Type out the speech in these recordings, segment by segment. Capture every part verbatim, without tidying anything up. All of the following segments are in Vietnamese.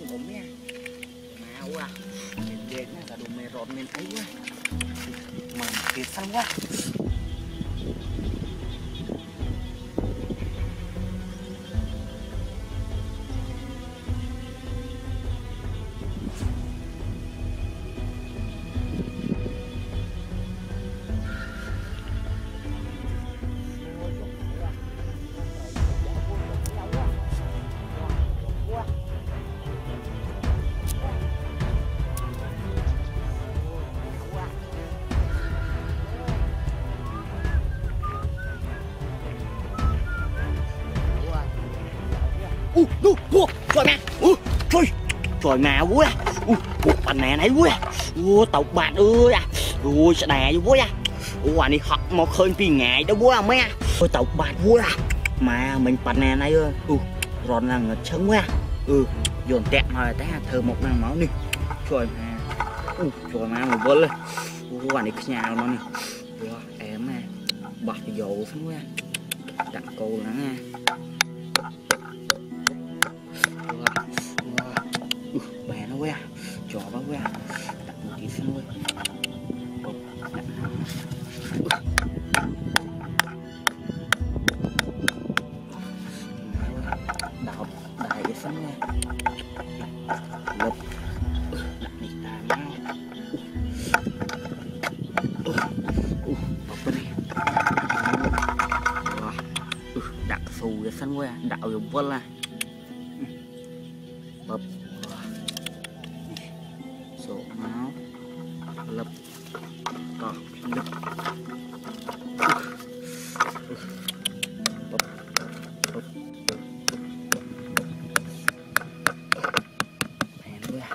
ngụm nha mà quá mình ghét nha là đồ mè rọt mình thấy quá mà kiệt xanh quá u u u trời mẹ u trời trời mẹ quá u bạn mẹ này quá u tàu bạn ơi à ui sẽ đè vô quá à u anh đi học một khơi pi ngày đó quá mấy à ôi tàu bạn quá à mà mình bạn mẹ này ơi u rồi là ngật sống quá ừ dồn tẹt mà té thơ một năng máu đi trời mẹ u trời mẹ một vớt lên u anh đi nhà nó nè em nè bật dầu xuống quá đặt cô nữa nha bè nó quá trò nó quá đặt một tí xin luôn đào đại cái xin nha lật đặt đi ta mau bọc bên này đặt xù cái xin quá đạo dùng vân là bập sổ máu lập cỏ lập bập bập em quá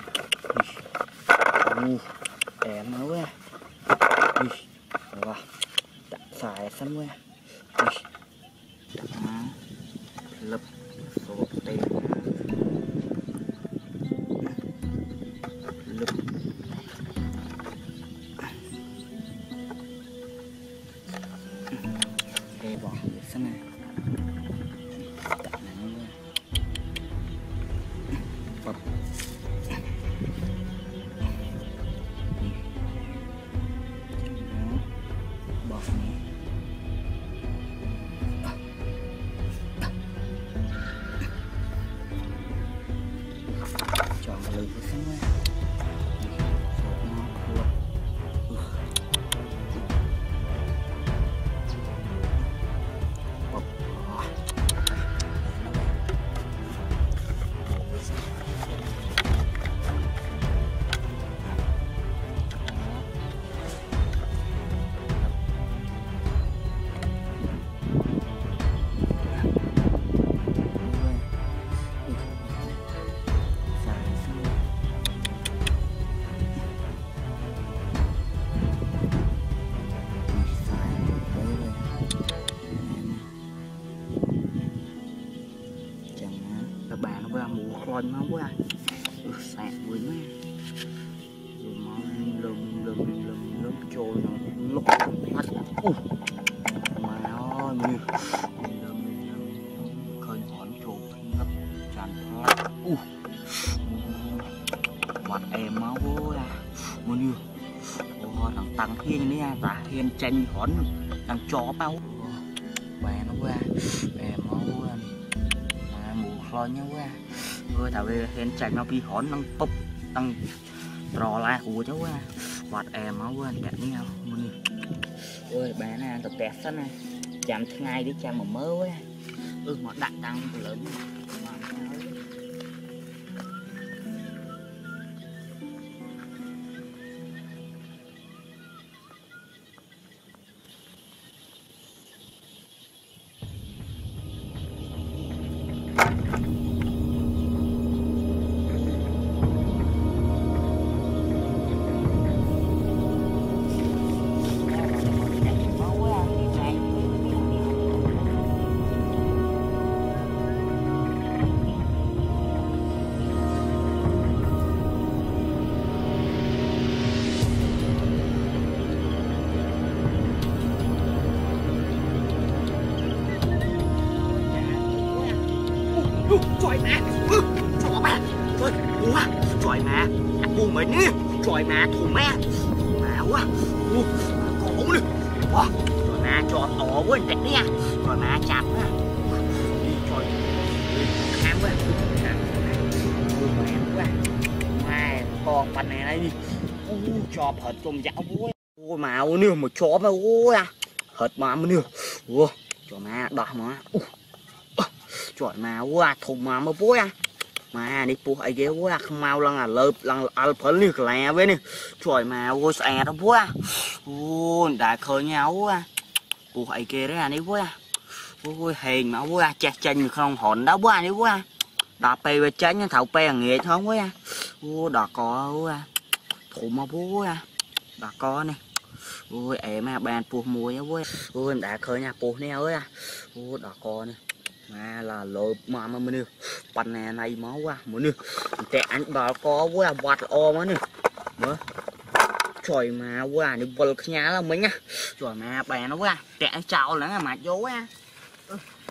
u em nó quá rồi đặt xài xanh quá đặt máu lập sổ tiền đây bỏ được xem này đặt nắng luôn bập bỏ này chọn cái lưỡi của xem này bà nó ra mù khôn máu quá ừ, sạc với má rồi máu lùm lùm lùm lùm trôi nó lúc hết uh. Mà ơi mình lùm lùm khơi hòn trôi ngấp tràn thoát uh. Mặt em máu quá muốn yêu ô thằng tăng thiên này nha ta thiên tranh hòn thằng chó bao bà nó qua em máu quá lo nhau quá người thảo về hẹn chạy nó bị hón năng bốc tăng trò la của cháu quá quạt em máu quá đẹp nhau ơi bé này tập tẹt sân này chạm ngay đi chạm mà mơ quá ừ mà đặt tăng lớn trời mà thùng mẹ mà quá u cổ đi wow trời mà tròn ổ quá đẹp đi nha trời mà chặt á trời khám quá quá mai con phần này đây u cho hết trong dạo vui ôi mà nương một chó mà ôi à hết mà nương ôi trời mà đỏ mà trời mà quá thùng mà mà vui à mà đi pu ai ghé quá không mau lần à lợp lần al phấn như lẹ với nè trời mà ôi xè đó quá ôi đã khơi nhau quá pu ai ghé đấy à đi quá ôi hiền mà quá chặt chân không hồn đó quá đi quá đạp pe về chân thầu pe nghệ không quá ôi đỏ cò quá thùng mà quá đỏ cò này ôi em mà bàn pu muối quá ôi đã khơi nhà pu nè ơi à ôi đỏ cò này mà là lợp mà mà mình pan này này máu quá muốn nè tệ anh đỏ có quá vặt o mà nè mới trời mà quá đi bật nhà là mình á trời mà bè nó quá tệ chào là mà vô quá